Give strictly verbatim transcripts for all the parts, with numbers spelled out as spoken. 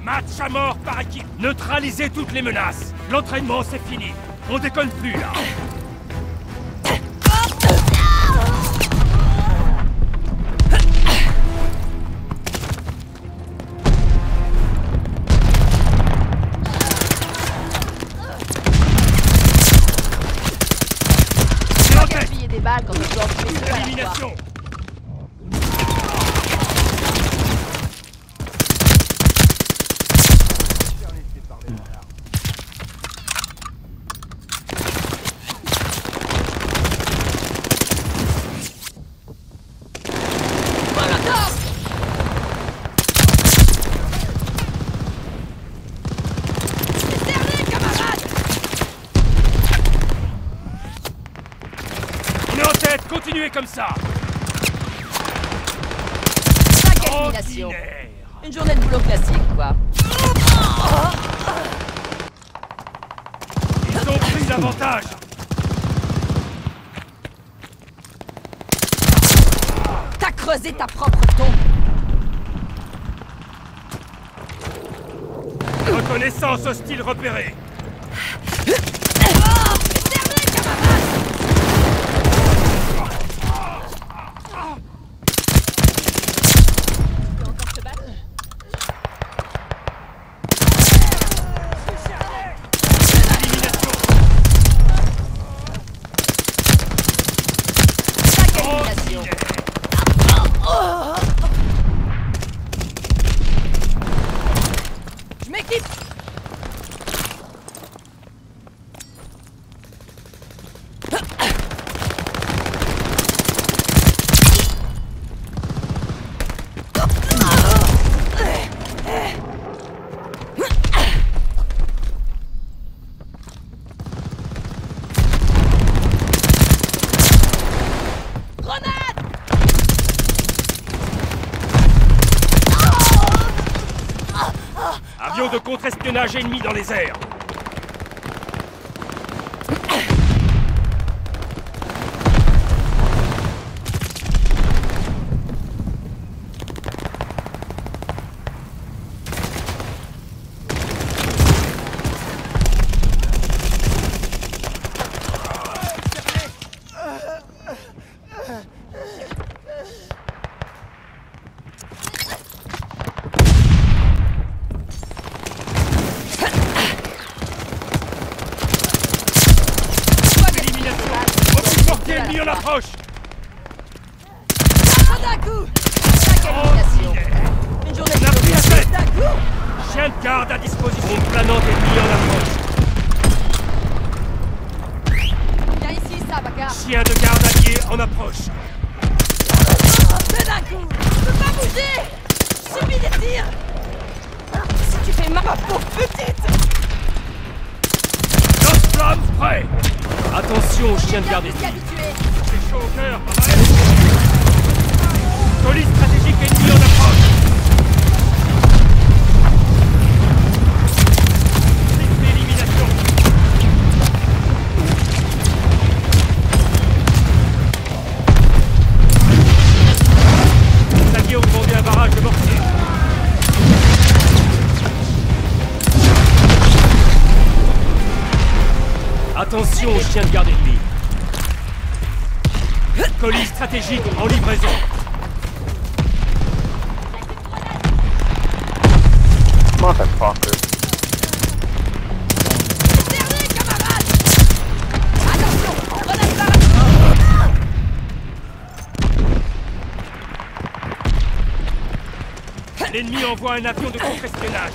Match à mort par équipe. Neutralisez toutes les menaces. L'entraînement, c'est fini. On déconne plus, là. Des balles quand on doit en tuer deux à la Élimination. Continuez comme ça. Cinq éliminations. Une journée de boulot classique, quoi. Ils ont pris l'avantage. T'as creusé ta propre tombe. Reconnaissance hostile repérée. Avion de contre-espionnage ennemi dans les airs. Ennemi en approche. D'un coup. Cinq éliminations. Une journée de pris à tête. d'un coup. Chien de garde à disposition. Planante ennemi en approche. Viens ici, ça, Bakar. Chien de garde allié en approche. Deux d'un coup. Je peux pas bouger. Subis des tirs. Si tu fais ma pauvre petite. Lance-flamme prêt. Attention, chien de garde ennemi. C'est chaud au cœur, pas mal. Colis stratégique ennemi en approche. Triple élimination. Les alliés ont demandé un barrage de mortier. Attention, chien de garde ennemi. Colis stratégique en livraison. Motherfucker. Dernier, camarade. Attention, grenade par... L'ennemi envoie un avion de contre-espionnage.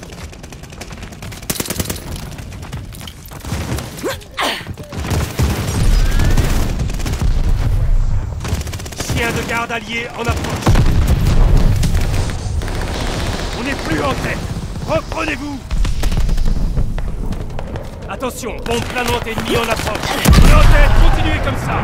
Chien de garde allié en approche. On n'est plus en tête. Reprenez-vous. Attention, bombe planante ennemie en approche. On est en tête, continuez comme ça.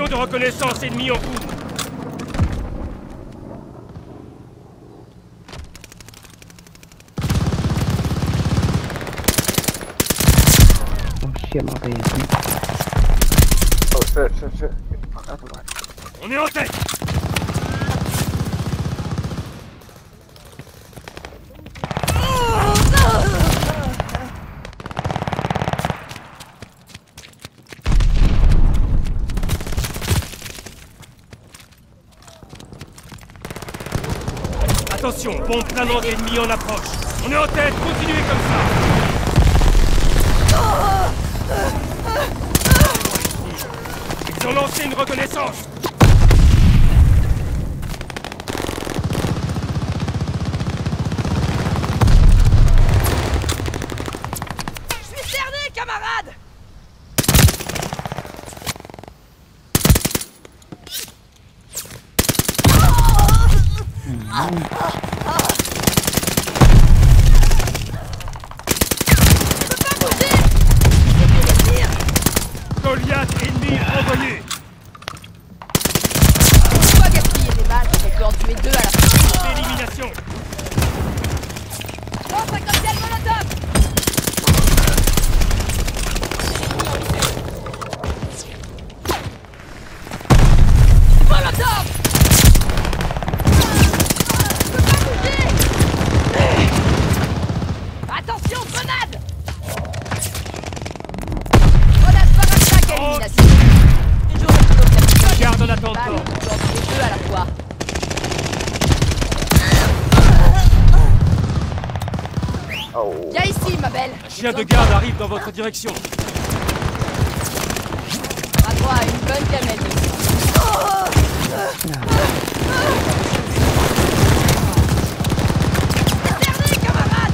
de reconnaissance ennemi en cours. Oh shit, my bad. Oh shit, shit, shit. Get the fuck out of the way. On est en tête. Attention, bombe planante ennemie en approche. On est en tête, continuez comme ça. Ils ont lancé une reconnaissance. Je suis cerné, camarade. Goliath ennemi envoyé. Pourquoi gaspiller des balles quand on peut en tuer deux à la fois? Élimination. Oh, ça cocktail molotov. Molotov. Je peux pas bouger. Attention, grenade. Grenade par attaque, élimination. Et j'aurais pu l'autre capitaine. Garde en attente. Balles, on peut en tuer deux à la fois. Oh. Viens ici, ma belle. Un chien de garde arrive dans votre direction. À droit à une bonne gamelle. Cerné, camarade.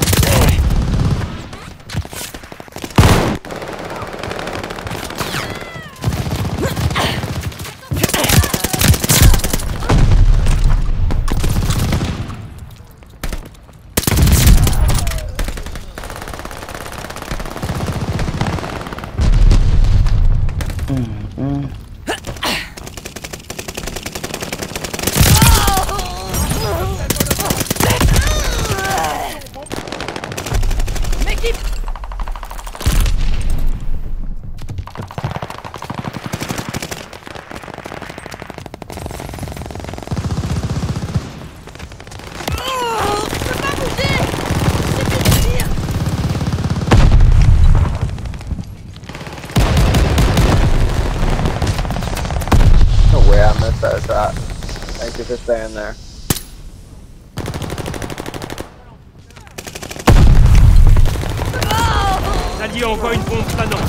M'équipe. Je peux pas bouger. C'est plus de tir. No way I missed that shot. Thank you for staying there. L'allié envoie une bombe planante.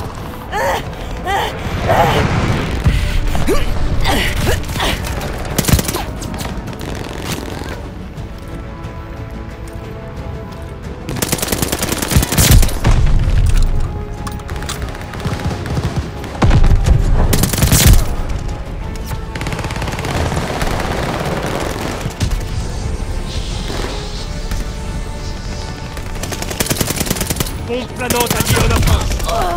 Bombe planante alliée en approche.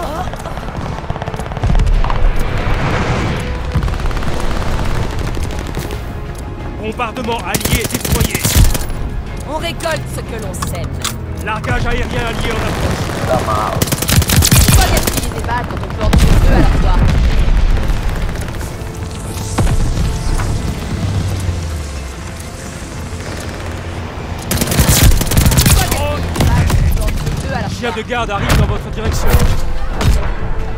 Bombardement allié déployé. On récolte ce que l'on sème. Largage aérien allié en approche. Somehow. Pourquoi gaspiller des balles quand on peut en tuer deux à la fois? Pourquoi gaspiller des balles quand on peut en tuer deux à la Chien fois? de garde arrive dans votre direction.